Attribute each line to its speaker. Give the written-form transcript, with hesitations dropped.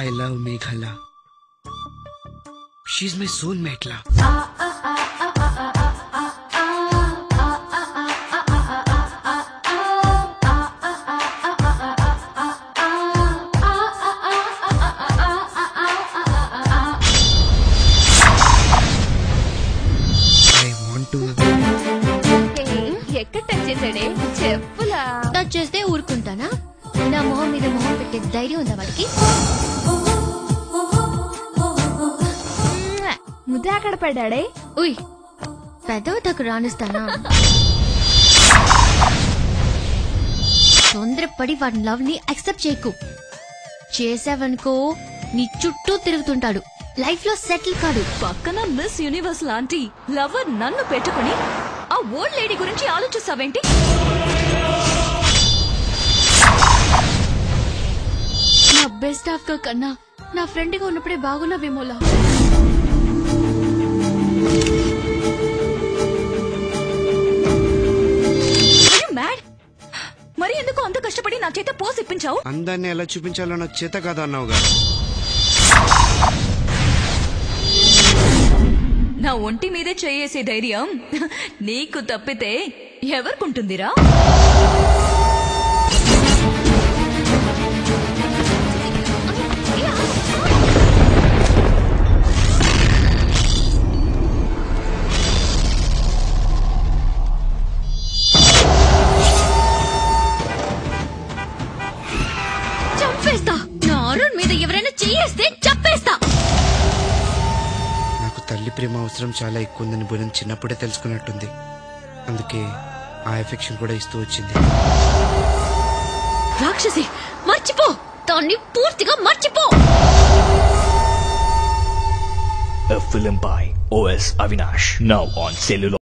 Speaker 1: I love Meghala. She's my soulmate la. I want to.
Speaker 2: ఎక్కడ touch చేశాడే చెప్పులా
Speaker 3: touch చేస్తే ఊరుకుంటానా? నా మొహం మీద మొహం పెట్టే ధైర్యం ఉందా వాడికి?
Speaker 2: ముద్ద అక్కడ పడ్డాడే.
Speaker 3: ఉయ్ పెదవతకు రానిస్తానా? తొందరపడి వాడి లవ్ ని యాక్సెప్ట్ చేయకు. చేసావనుకో నీ చుట్టూ తిరుగుతుంటాడు, లైఫ్ లో సెటిల్ కాడు.
Speaker 4: పక్కన మిస్ యూనివర్స్ లాంటి లవర్ నన్ను పెట్టుకుని ఆ ఓల్డ్ లేడీ గురించి ఆలోచిస్తావేంటి?
Speaker 3: నా బెస్ట్ హాఫ్ గా కన్నా నా ఫ్రెండ్ గా ఉన్నప్పుడే బాగున్నావేమోలా.
Speaker 4: మ్యాడ్ మరి ఎందుకు అంత కష్టపడి నా చేత పోస్ ఇప్పించావు?
Speaker 1: అందాన్ని ఎలా చూపించాలో నాకు చేత కాదు అన్నావుగా.
Speaker 4: నా ఒంటి మీదే చేయేసే ధైర్యం నీకు తప్పితే ఎవరికుంటుందిరా?
Speaker 3: చంపేస్తా. నా అరుణ్ మీద ఎవరైనా చెయ్యేస్తే చంపేస్తా.
Speaker 1: నాకు తల్లి ప్రేమ అవసరం చాలా ఎక్కువ ఉందని బునం చిన్నప్పుడే తెలుసుకున్నట్టుంది. అందుకే ఆ ఎఫెక్షన్ కూడా ఇస్తూ వచ్చింది.
Speaker 3: రాక్షసి మర్చిపో, దాన్ని పూర్తిగా మర్చిపో.
Speaker 5: A film by O.S. Avinash, now on cellular.